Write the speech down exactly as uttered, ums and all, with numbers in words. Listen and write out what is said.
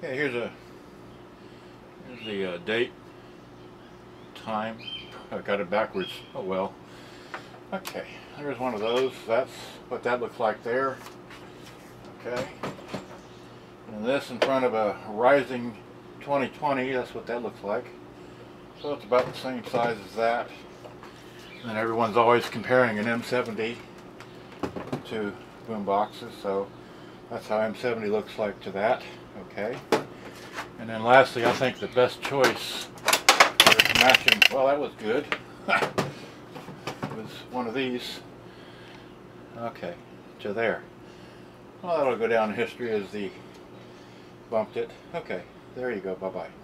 Okay, here's a here's the uh, date, time. I got it backwards. Oh well. Okay, there's one of those. That's what that looks like there. Okay, and this in front of a rising twenty twenty. That's what that looks like. So it's about the same size as that. And everyone's always comparing an M seventy to boomboxes, so that's how M seventy looks like to that. Okay. And then lastly, I think the best choice for matching, well, that was good, was one of these. Okay, to there. Well, that'll go down in history as the bumped it. Okay, there you go. Bye-bye.